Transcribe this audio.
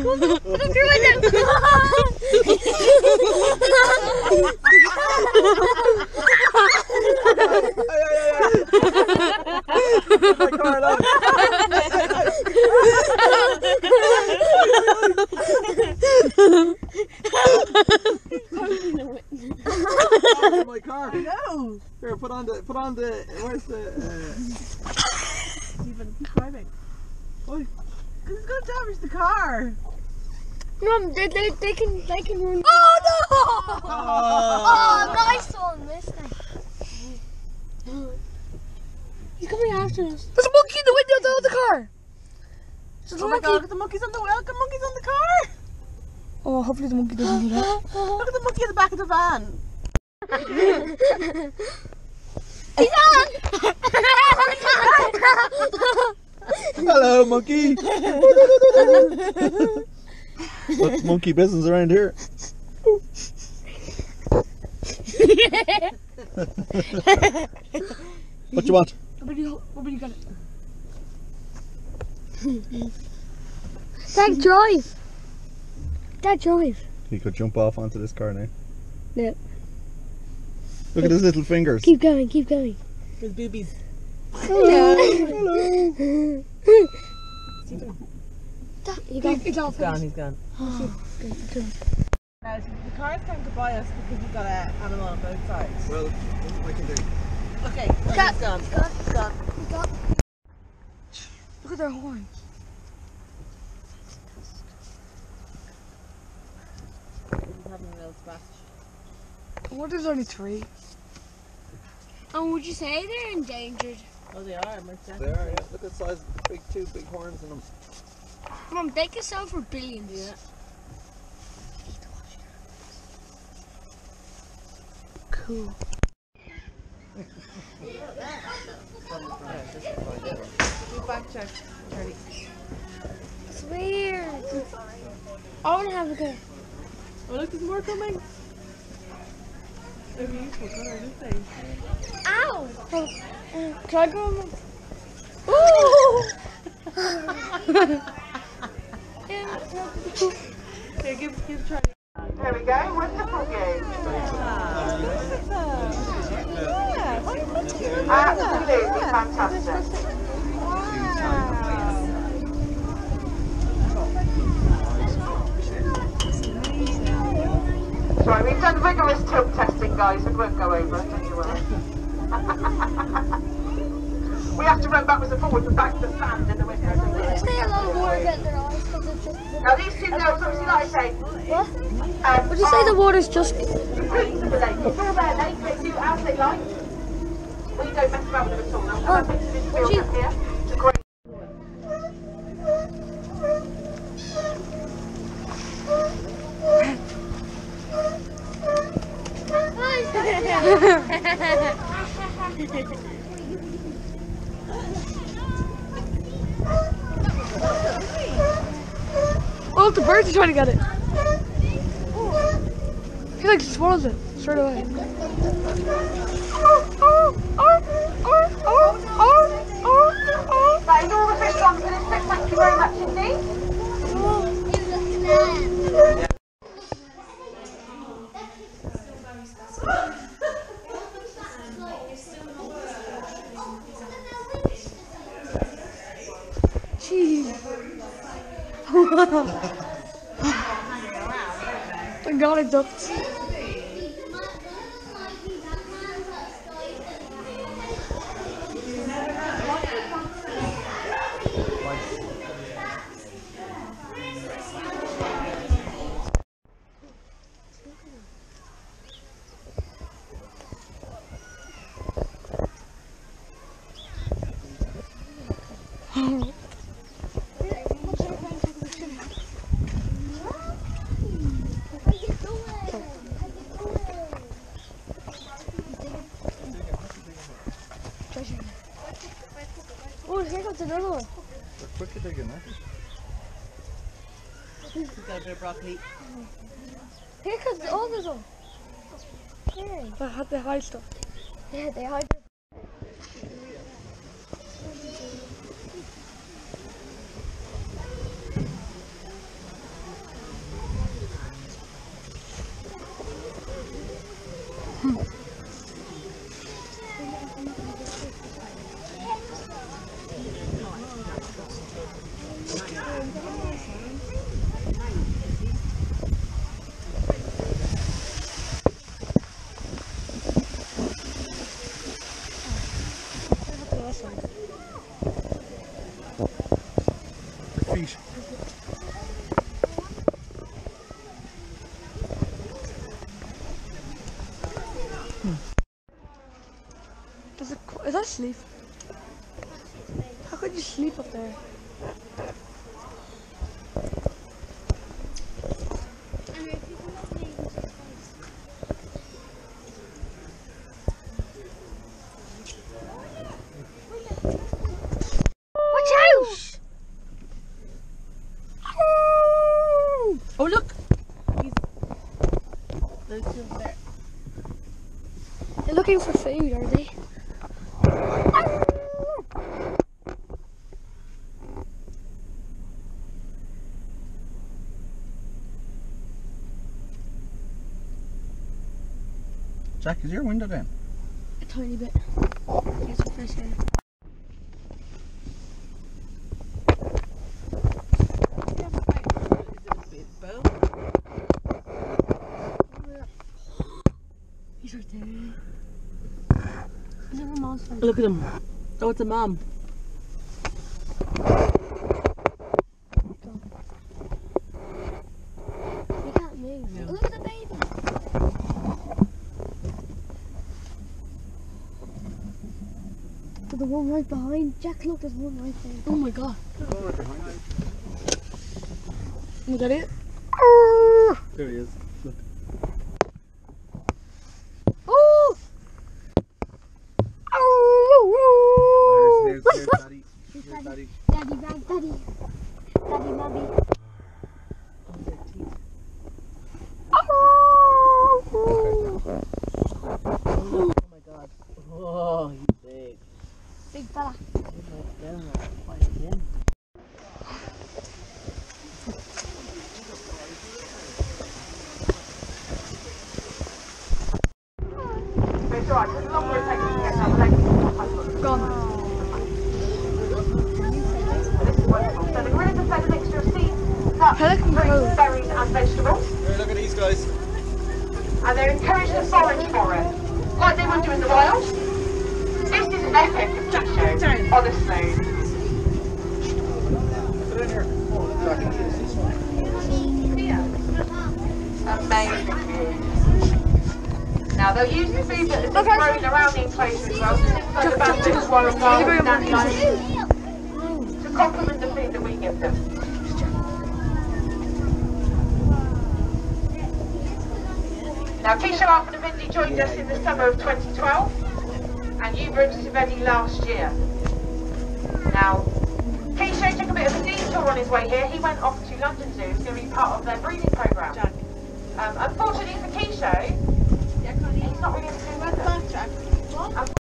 My car. No. Here, put on the. Where's the? Even driving. Why? Because it's going to damage the car. Mum, they can run. Oh no! Oh, nice one, this thing. He's coming after us. There's a monkey in the window of the car. Oh my god, look at the monkeys on the wheel, look at the monkeys on the car. Oh, hopefully the monkey doesn't do that. Look at the monkey in the back of the van. He's on! Hello, monkey. Look, monkey business around here. What you want? What you got? Dad, drive. Dad, drive. He could jump off onto this car now. No. Look at his little fingers. Keep going, keep going. His boobies. Hello. Hello. He got, He's gone, he's gone. Oh, Now, the cars came to buy us because we've got an animal on both sides. Well, what I can do. Okay, he's gone. He's gone. Look at their horns. He's having a little scratch. What is only 3? And would you say they're endangered? Oh, they are, most They definitely. are, yeah. Look at the size of the two big horns in them. Mum, they can sell for billions. Yeah. Cool. Do back check, Charlie. It's weird. I want to have a go. Oh, look, there's more coming. They're beautiful colour, aren't they? Ow! Can I go on them? Ooh! Here, give Charlie. There we go, wonderful view. Absolutely fantastic. Right, we've done rigorous tilt testing, guys. We won't go over it, don't you worry. We have to run backwards and forwards and back to the sand in the winter. There's a lot of water getting their eyes because it's just... Now these two girls, obviously, like I say, What? Would you say the water's just... Queens of the lake. If you're their lake, they do as they like. We don't mess about with them at all. Now, I'm going to this field up here. It's great. Oh, the birds are trying to get it. He like swallows it straight away. That is all the fish on for this trip. Thank you very much indeed. Jeez. I got it ducked. Oh, here comes another one. They're quicker digging that. He's got a bit of broccoli. Here comes the other one. Here. They hide stuff. Yeah, they hide. fell asleep. How could you sleep up there? Watch out! Oh, look! There's two there. They're looking for food, are they? Jack, is your window down? A tiny bit. Get some fresh air. He's right there. Is it a monster? Look at him. Oh, it's a mom. He can't move. Yeah. Look at the baby. The one right behind. Jack, look, there's one right there. Oh my god. Oh, behind it. Look at it. There he is. Look. Oh! Oh! Here's Daddy. Here's Daddy. Daddy, bag, daddy. Daddy, mommy. Oh my god. Oh, he's big. Big fella. Fight again. It's alright, because the longer it takes to get down the lake, Gone. this is wonderful. So the gorillas have fed a mixture of seeds, nuts, Pelican fruits, Cove. berries and vegetables. Here, look at these guys. And they're encouraged to forage for it, like they would do in the wild. This is epic, Keisho, honestly. Put it in here. Oh, Jack. Amazing view. Now they'll use the food that has been growing around the enclosure as well, so things like the bamboo, wild garlic, dandelions, to complement the food that we give them. Now Keisho Arthur and Mindy joined us in the summer of 2012 and you brought to Vedi last year. Now Keisho took a bit of a detour on his way here. He went off to London Zoo. He's going to be part of their breeding programme. Unfortunately for Keisho, he's not really able to do with it.